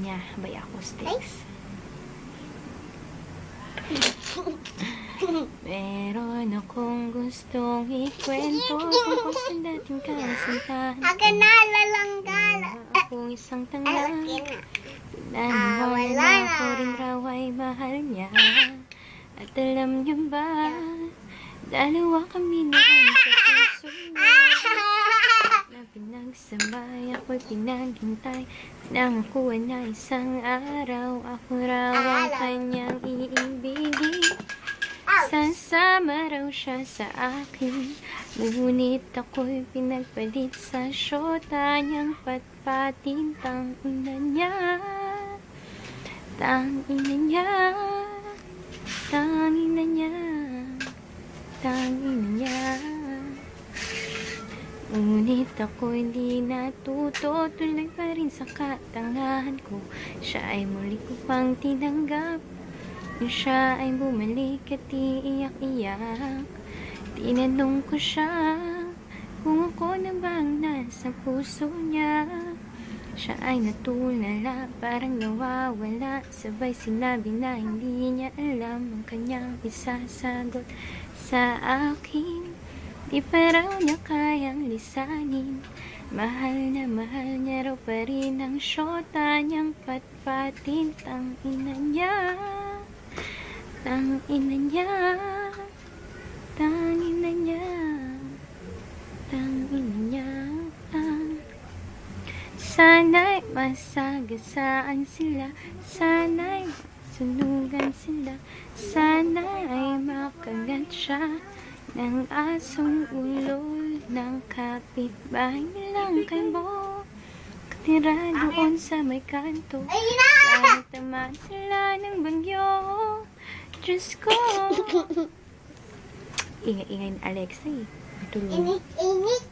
niya by Acoustics. Meron akong gustong ikwento tungkol sa dating kasintahan. Akong isang tangla, pinaniwala ko rin raw ay mahal niya. At alam niyo ba, dalawa kami noon sa puso niya. Na pinagsabay, ako'y pinaghintay. Nangako na isang araw, ako raw ang kanyang iibigin. Sasama raw siya sa akin, ngunit ako'y pinagpalit sa syota niyang patpatin. Tangina niya, tangina niya, tangina niya, tangina niya. Ngunit ako'y hindi natuto, tuloy pa rin sa katangahan ko. Siya ay muli ko pang tinanggap. Siya ay bumalik at iiyak-iyak. Tinanong ko siya kung ako na bang nasa puso niya. Siya ay natulala, parang nawawala. Sabay sinabi na hindi niya alam ang kanyang isasagot sa akin. Di pa raw niya kayang lisanin. Mahal niya raw pa rin ang syota niyang patpatin. Tangina niya, tangina niya, tangina niya, tangina niya. Sana'y masagasaan sila, sana'y sunugan sila, sana'y makagat siya ng asong ulo ng kapitbahay nilang kalbo. Katira doon sa may kanto, sana tamaan sila ng bagyo. Diyos ko. Ingay-ingay ni Alexa eh. Matulog. Init.